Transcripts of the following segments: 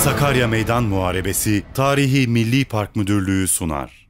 Sakarya Meydan Muharebesi Tarihi Milli Park Müdürlüğü sunar.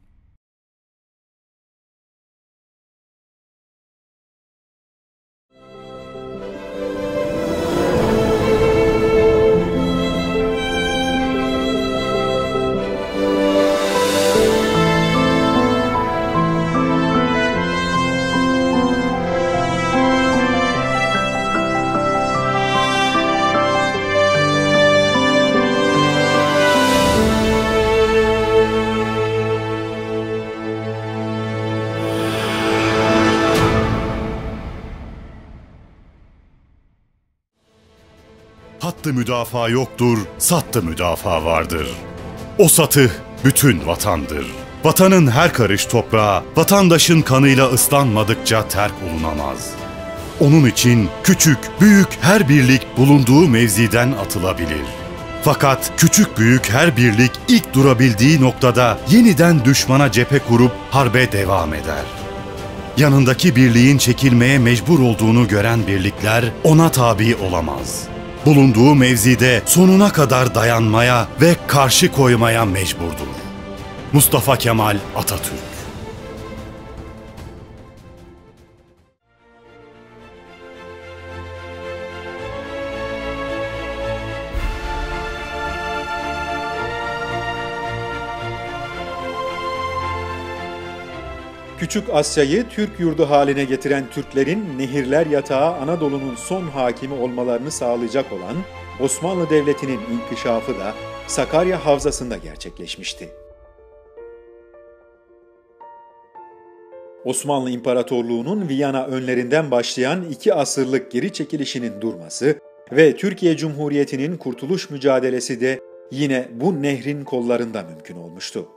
Hattı müdafaa yoktur, sattı müdafaa vardır. O satı bütün vatandır. Vatanın her karış toprağı, vatandaşın kanıyla ıslanmadıkça terk olunamaz. Onun için küçük, büyük her birlik bulunduğu mevziden atılabilir. Fakat küçük büyük her birlik ilk durabildiği noktada yeniden düşmana cephe kurup harbe devam eder. Yanındaki birliğin çekilmeye mecbur olduğunu gören birlikler ona tabi olamaz. Bulunduğu mevzide sonuna kadar dayanmaya ve karşı koymaya mecburdur. Mustafa Kemal Atatürk. Küçük Asya'yı Türk yurdu haline getiren Türklerin nehirler yatağı Anadolu'nun son hakimi olmalarını sağlayacak olan Osmanlı Devleti'nin inkişafı da Sakarya Havzası'nda gerçekleşmişti. Osmanlı İmparatorluğu'nun Viyana önlerinden başlayan 2 asırlık geri çekilişinin durması ve Türkiye Cumhuriyeti'nin kurtuluş mücadelesi de yine bu nehrin kollarında mümkün olmuştu.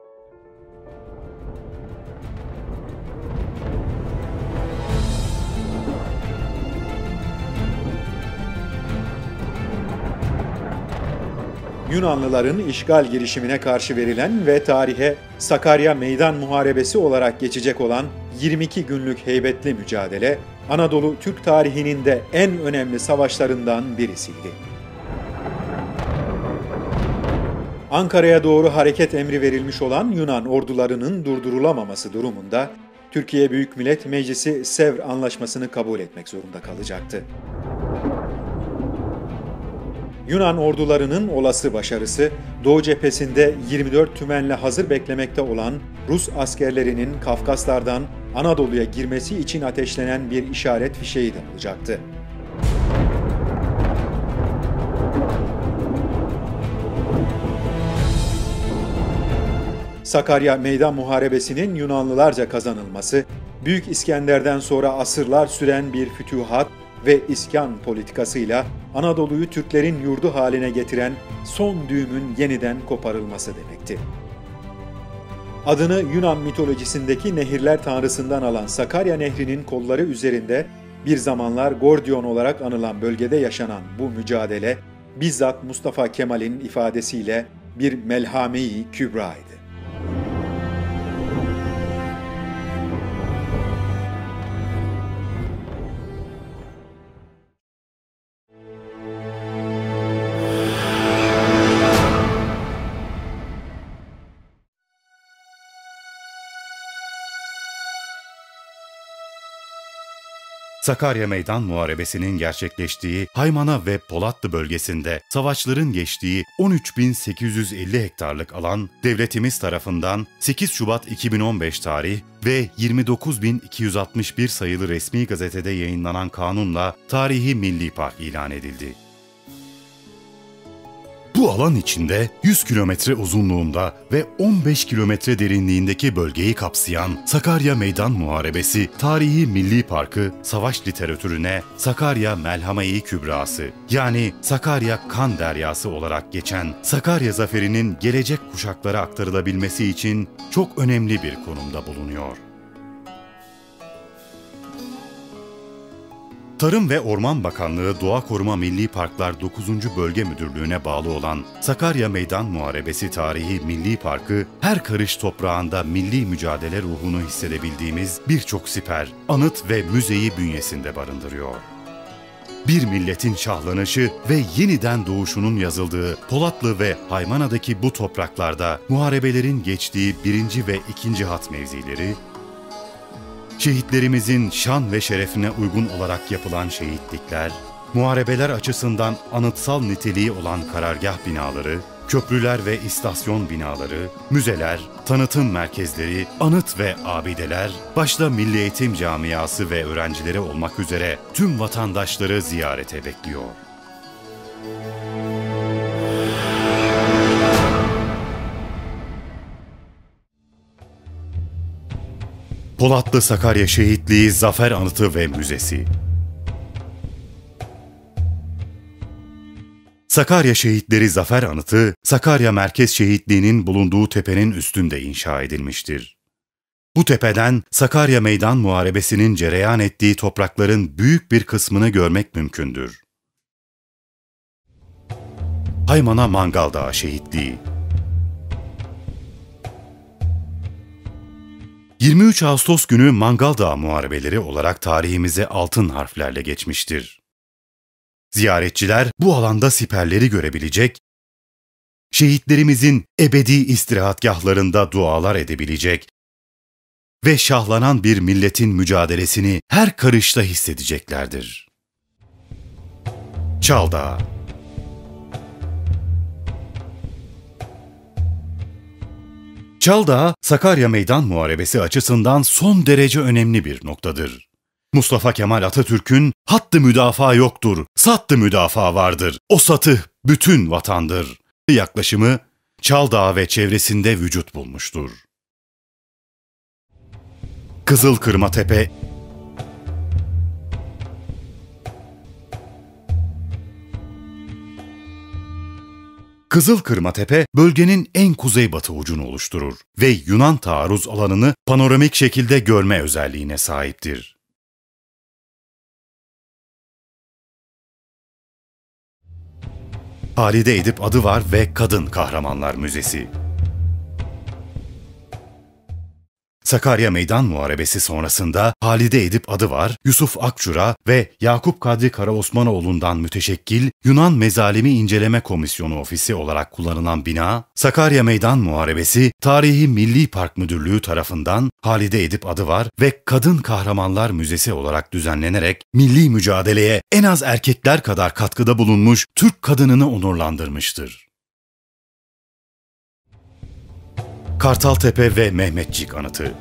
Yunanlıların işgal girişimine karşı verilen ve tarihe Sakarya Meydan Muharebesi olarak geçecek olan 22 günlük heybetli mücadele, Anadolu Türk tarihinin de en önemli savaşlarından birisiydi. Ankara'ya doğru hareket emri verilmiş olan Yunan ordularının durdurulamaması durumunda Türkiye Büyük Millet Meclisi Sevr Anlaşması'nı kabul etmek zorunda kalacaktı. Yunan ordularının olası başarısı, Doğu cephesinde 24 tümenle hazır beklemekte olan Rus askerlerinin Kafkaslardan Anadolu'ya girmesi için ateşlenen bir işaret fişeği de olacaktı. Sakarya Meydan Muharebesi'nin Yunanlılarca kazanılması, Büyük İskender'den sonra asırlar süren bir fütühat ve iskan politikasıyla Anadolu'yu Türklerin yurdu haline getiren son düğümün yeniden koparılması demekti. Adını Yunan mitolojisindeki nehirler tanrısından alan Sakarya Nehri'nin kolları üzerinde bir zamanlar Gordion olarak anılan bölgede yaşanan bu mücadele bizzat Mustafa Kemal'in ifadesiyle bir melhame-i kübraydı. Sakarya Meydan Muharebesi'nin gerçekleştiği Haymana ve Polatlı bölgesinde savaşların geçtiği 13.850 hektarlık alan devletimiz tarafından 8 Şubat 2015 tarih ve 29.261 sayılı resmi gazetede yayınlanan kanunla Tarihi Milli Park ilan edildi. Bu alan içinde 100 kilometre uzunluğunda ve 15 kilometre derinliğindeki bölgeyi kapsayan Sakarya Meydan Muharebesi Tarihi Milli Parkı savaş literatürüne Sakarya Melhame-i Kübrası yani Sakarya Kan Deryası olarak geçen Sakarya Zaferi'nin gelecek kuşaklara aktarılabilmesi için çok önemli bir konumda bulunuyor. Tarım ve Orman Bakanlığı Doğa Koruma Milli Parklar 9. Bölge Müdürlüğü'ne bağlı olan Sakarya Meydan Muharebesi Tarihi Milli Parkı, her karış toprağında milli mücadele ruhunu hissedebildiğimiz birçok siper, anıt ve müzeyi bünyesinde barındırıyor. bir milletin şahlanışı ve yeniden doğuşunun yazıldığı Polatlı ve Haymana'daki bu topraklarda muharebelerin geçtiği 1. ve 2. hat mevzileri, şehitlerimizin şan ve şerefine uygun olarak yapılan şehitlikler, muharebeler açısından anıtsal niteliği olan karargah binaları, köprüler ve istasyon binaları, müzeler, tanıtım merkezleri, anıt ve abideler, başta Milli Eğitim Camiası ve öğrencileri olmak üzere tüm vatandaşları ziyarete bekliyor. Polatlı Sakarya Şehitliği Zafer Anıtı ve Müzesi. Sakarya Şehitleri Zafer Anıtı, Sakarya Merkez Şehitliği'nin bulunduğu tepenin üstünde inşa edilmiştir. Bu tepeden Sakarya Meydan Muharebesi'nin cereyan ettiği toprakların büyük bir kısmını görmek mümkündür. Haymana Mangal Dağı Şehitliği 23 Ağustos günü Mangal Dağı Muharebeleri olarak tarihimize altın harflerle geçmiştir. Ziyaretçiler bu alanda siperleri görebilecek, şehitlerimizin ebedi istirahatgahlarında dualar edebilecek ve şahlanan bir milletin mücadelesini her karışta hissedeceklerdir. Çal Dağı Çal Dağı, Sakarya Meydan Muharebesi açısından son derece önemli bir noktadır. Mustafa Kemal Atatürk'ün "Hattı müdafaa yoktur, sattı müdafaa vardır, o satı bütün vatandır" yaklaşımı Çal Dağı ve çevresinde vücut bulmuştur. Kızılkırmatepe Kızılkırmatepe bölgenin en kuzeybatı ucunu oluşturur ve Yunan taarruz alanını panoramik şekilde görme özelliğine sahiptir. Halide Edip Adıvar ve Kadın Kahramanlar Müzesi. Sakarya Meydan Muharebesi sonrasında Halide Edip Adıvar, Yusuf Akçura ve Yakup Kadri Karaosmanoğlu'ndan müteşekkil Yunan Mezalimi İnceleme Komisyonu Ofisi olarak kullanılan bina, Sakarya Meydan Muharebesi Tarihi Milli Park Müdürlüğü tarafından Halide Edip Adıvar ve Kadın Kahramanlar Müzesi olarak düzenlenerek milli mücadeleye en az erkekler kadar katkıda bulunmuş Türk kadınını onurlandırmıştır. Kartaltepe ve Mehmetçik Anıtı.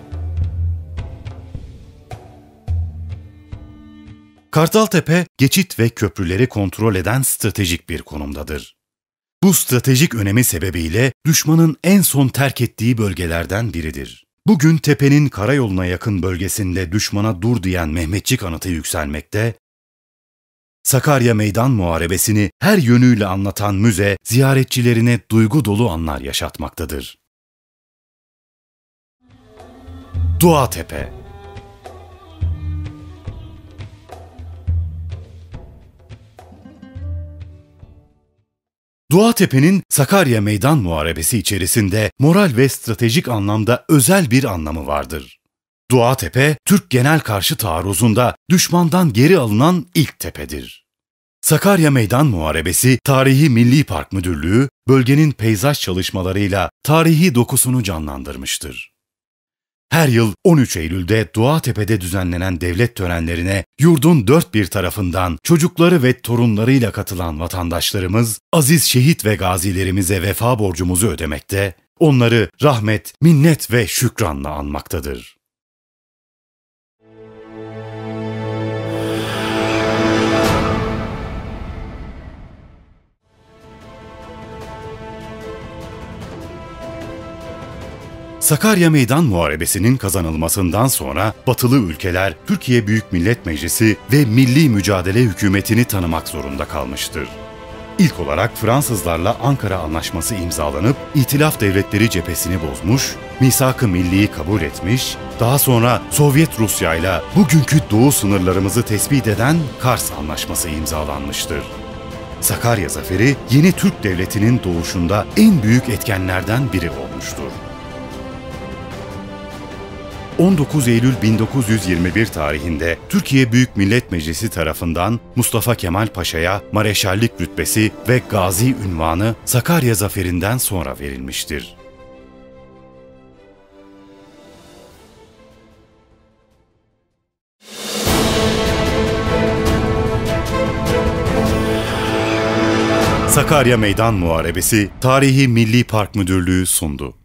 Kartaltepe, geçit ve köprüleri kontrol eden stratejik bir konumdadır. Bu stratejik önemi sebebiyle düşmanın en son terk ettiği bölgelerden biridir. Bugün tepenin karayoluna yakın bölgesinde düşmana dur diyen Mehmetçik Anıtı yükselmekte, Sakarya Meydan Muharebesi'ni her yönüyle anlatan müze, ziyaretçilerine duygu dolu anlar yaşatmaktadır. Duatepe. Duatepe'nin Sakarya Meydan Muharebesi içerisinde moral ve stratejik anlamda özel bir anlamı vardır. Duatepe, Türk genel karşı taarruzunda düşmandan geri alınan ilk tepedir. Sakarya Meydan Muharebesi Tarihi Milli Park Müdürlüğü, bölgenin peyzaj çalışmalarıyla tarihi dokusunu canlandırmıştır. Her yıl 13 Eylül'de Duatepe'de düzenlenen devlet törenlerine yurdun dört bir tarafından çocukları ve torunlarıyla katılan vatandaşlarımız, aziz şehit ve gazilerimize vefa borcumuzu ödemekte, onları rahmet, minnet ve şükranla anmaktadır. Sakarya Meydan Muharebesi'nin kazanılmasından sonra batılı ülkeler Türkiye Büyük Millet Meclisi ve Milli Mücadele Hükümeti'ni tanımak zorunda kalmıştır. İlk olarak Fransızlarla Ankara Anlaşması imzalanıp İtilaf Devletleri cephesini bozmuş, Misak-ı Milli'yi kabul etmiş, daha sonra Sovyet Rusya'yla bugünkü doğu sınırlarımızı tespit eden Kars Anlaşması imzalanmıştır. Sakarya Zaferi, yeni Türk Devleti'nin doğuşunda en büyük etkenlerden biri olmuştur. 19 Eylül 1921 tarihinde Türkiye Büyük Millet Meclisi tarafından Mustafa Kemal Paşa'ya mareşallik rütbesi ve gazi unvanı Sakarya zaferinden sonra verilmiştir. Sakarya Meydan Muharebesi Tarihi Milli Park Müdürlüğü sundu.